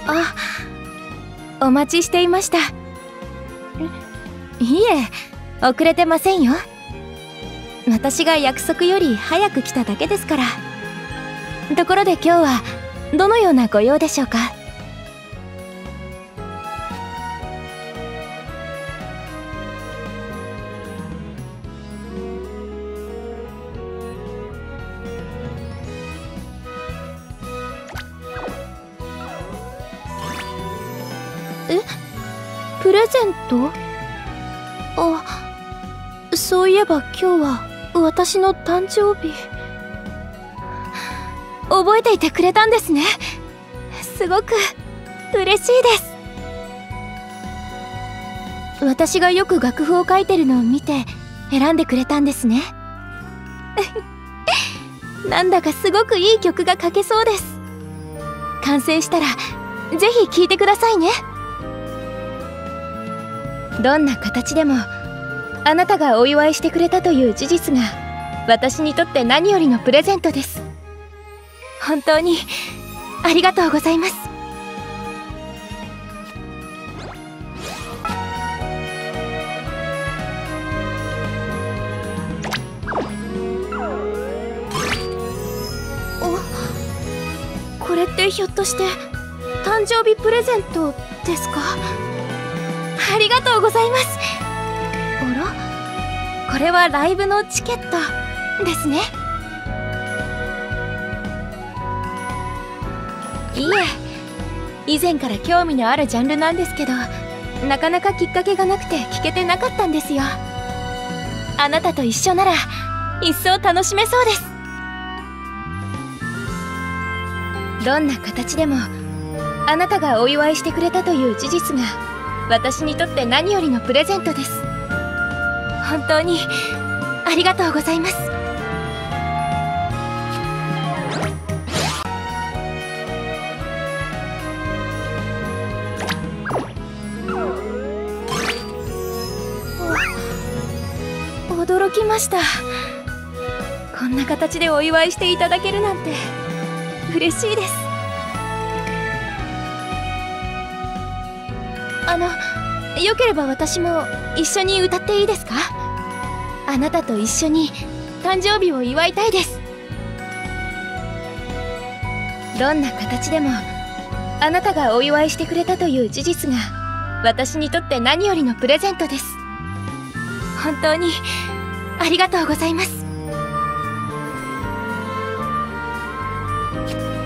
あ、お待ちしていました。いえ、遅れてませんよ。私が約束より早く来ただけですから。ところで今日はどのようなご用でしょうか？プレゼント？あ、そういえば今日は私の誕生日。覚えていてくれたんですね。すごく嬉しいです。私がよく楽譜を書いてるのを見て選んでくれたんですね。なんだかすごくいい曲が書けそうです。完成したらぜひ聴いてくださいね。どんな形でもあなたがお祝いしてくれたという事実が私にとって何よりのプレゼントです。本当にありがとうございます。これってひょっとして誕生日プレゼントですか？ありがとうございます。あら？これはライブのチケットですね。いえ、以前から興味のあるジャンルなんですけど、なかなかきっかけがなくて聞けてなかったんですよ。あなたと一緒なら一層楽しめそうです。どんな形でもあなたがお祝いしてくれたという事実が私にとって何よりのプレゼントです。本当にありがとうございます。驚きました。こんな形でお祝いしていただけるなんて嬉しいです。よければ私も一緒に歌っていいですか？あなたと一緒に誕生日を祝いたいです。どんな形でもあなたがお祝いしてくれたという事実が私にとって何よりのプレゼントです。本当にありがとうございます。